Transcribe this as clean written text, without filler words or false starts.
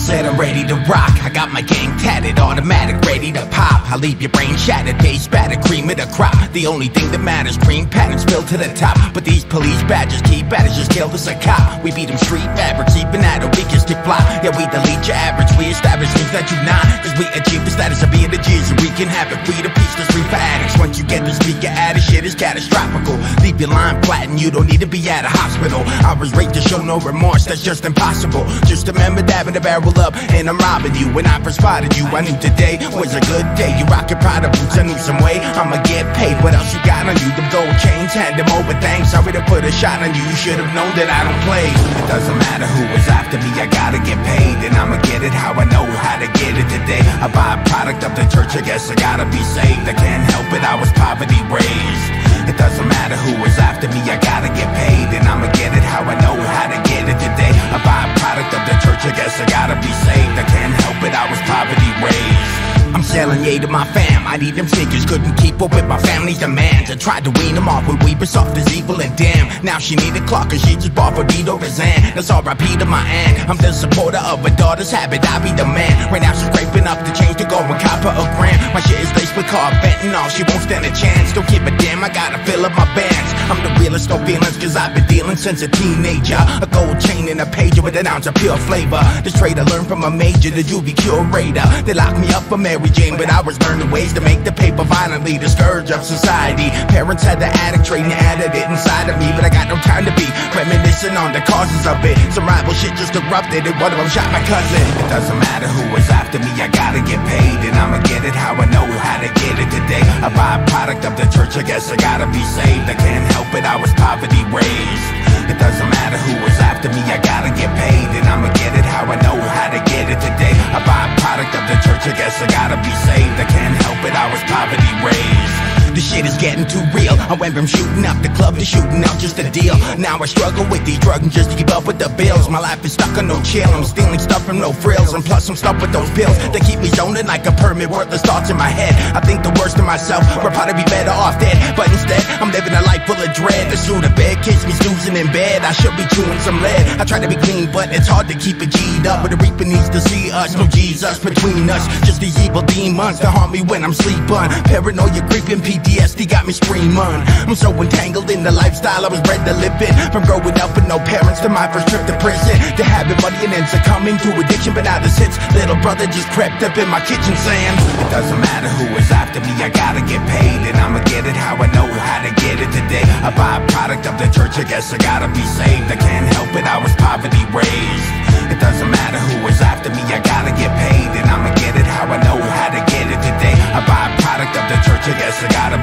said I'm ready to rock. I got my game tatted, automatic, ready to pop. I leave your brain shattered, base battered, cream of the crop. The only thing that matters, green patterns filled to the top. But these police badges keep at us, just killed us a cop. We beat them street fabrics, even at a weakest to fly. Yeah, we delete your average, we establish things that you not. Cause we achieve the status of being the G's, and we can have it free to peace, that's free for addicts. Once you get the speaker added, shit is catastrophical. Leave your line flat and you don't need to be at a hospital. I was raped to show no remorse, that's just impossible. Just remember dabbing the barrel up and I'm robbing you. When I first spotted you, I knew today was a good day. You rockin' Prada boots, I knew some way I'ma get paid. What else you got on you? Them gold chains, hand them over, thanks. Sorry to put a shot on you, you should've known that I don't play. It doesn't matter who is after me, I gotta get paid. And I'ma get it how I know how to get it today. I buy a product of the church, I guess I gotta be saved. I can't help it, I was poverty raised. It doesn't matter who is after me, I gotta get paid. And I'ma get it how I know how to get it today. I buy a product of the church, I guess I gotta be saved. I can't help it, I was poverty raised. I'm selling yay to my fam, I need them stickers. Couldn't keep up with my family's demands. I tried to wean them off with we were soft as evil and damn. Now she need a clock cause she just bought for Vito Razan. That's all R.I.P. to my aunt. I'm the supporter of a daughter's habit, I be the man. Right now she's scraping up the change to go and cop her a grand. My shit is laced with carb fentanyl, she won't stand a chance. Don't give a damn, I gotta fill up my bands. I'm the realest, no feelings cause I've been dealing since a teenager. A gold chain and a pager with an ounce of pure flavor. This trade I learned from a major, the juvie curator. They locked me up for Mary Jane, but I was learning ways to make the paper violently the scourge of society. Parents had the addict trait and added it inside of me, but I got no time to be reminiscing on the causes of it. Some rival shit just erupted and one of them shot my cousin. It doesn't matter who is after me, I gotta get paid. And I'ma get it how I know how to get it today. I buy a product of the church, I guess I gotta be saved. I can't help it, I was poverty raised. It doesn't matter who is after me, I gotta get paid. And I'ma get it how I know how to get it today. I buy a product of the church, I guess I gotta be saved. I can't help it, I was poverty raised. This shit is getting too real. I went from shooting up the club to shooting out just a deal. Now I struggle with these drugs just to keep up with the bills. My life is stuck on no chill, I'm stealing stuff from no frills. And plus I'm stuck with those pills that keep me zoning like a permit. Worthless thoughts in my head, I think the worst of myself. We're probably be better off dead, but instead I'm living a life full of dread. The sooner bed kiss me snoozing in bed, I should be chewing some lead. I try to be clean, but it's hard to keep it G'd up. But the reaper needs to see us, no Jesus between us. Just these evil demons that haunt me when I'm sleeping. Paranoia creeping, PTSD got me screaming. I'm so entangled in the lifestyle I was bred to live in. From growing up with no parents to my first trip to prison, to having money and then succumbing to addiction. But now this hits, little brother just crept up in my kitchen saying, it doesn't matter who is after me, I gotta get paid. And I'ma get it how I know how to get it today. I buy a product of the church, I guess I gotta be saved. I can't help it, I was poverty raised. It doesn't matter who is after me, I gotta get paid. And I'ma get it how I know how to get it today. I buy a product of the church, I guess I gotta